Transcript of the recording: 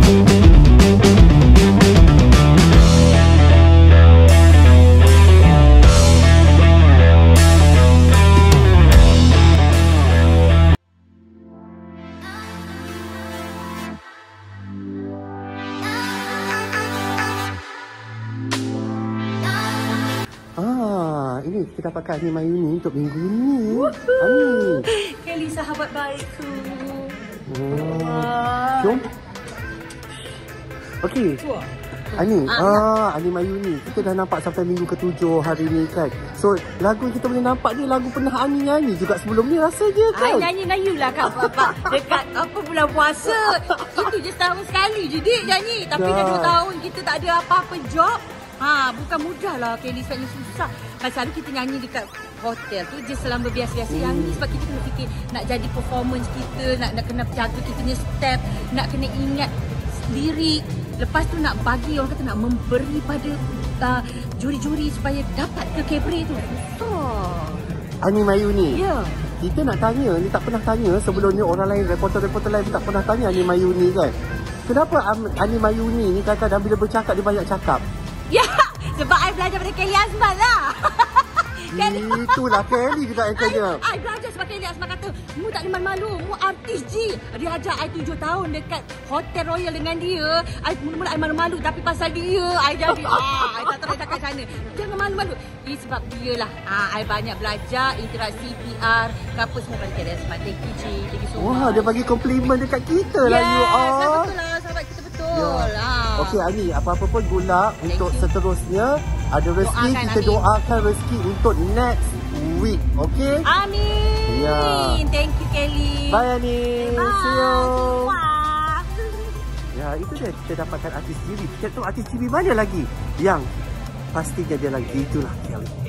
Ini kita dapatkan Ani Mayuni untuk minggu ni. Ani. Kelly sahabat baikku. Jom. Okey. Ani, Ani Mayuni, kita dah nampak sampai minggu ke-7 hari ni kan. So, lagu kita boleh nampak ni lagu pernah Ani nyanyi juga sebelum ni rasanya kan. Nyanyi Melayu lah kat bapak dekat apa bulan puasa. Itu je setahun sekali je dik nyanyi. Tapi dah 2 tahun kita tak ada apa-apa job. Bukan mudah lah Kelly, sebabnya susah. Pasal kita nyanyi dekat hotel tu je selama biasa-biasa yang ni sebab kita kena fikir nak jadi performance kita, nak kena jaga kita punya step, nak kena ingat lirik. Lepas tu nak bagi orang kata nak memberi pada juri-juri supaya dapat ke cabaret tu. Ani Mayuni. Ya. Kita nak tanya, ni tak pernah tanya sebelum ni, orang lain, reporter-reporter lain tak pernah tanya Ani Mayuni kan. Kenapa Ani Mayuni ni kadang-kadang bila bercakap dia banyak cakap? Ya, sebab I belajar pada Kelly Azman lah. Itulah Kelly juga yang kena. I belajar sebab Kelly Azman kata, mu tak ada malu-malu, mu artis je. Dia ajar I 7 tahun dekat Hotel Royal dengan dia. Mula-mula I malu-malu tapi pasal dia, I jadi I tak tahu cakap macam mana. Jangan malu-malu. Ini sebab dia lah. I banyak belajar interaksi PR, apa semua pada Kelly Azman. Thank you, Cik. Thank you so much. Wah, dia bagi komplimen dekat kita lah you all. Betul lah, sahabat kita betul. Okey Ani, apa-apa pun gula untuk seterusnya. Ada rezeki, kita doakan rezeki untuk next week. Okey? Amin. Thank you Kelly. Bye Ani. Bye. See you. Wah. Ya, itu dia kita dapatkan artis TV. Kita tahu artis TV mana lagi yang pastinya dia lagi itulah Kelly.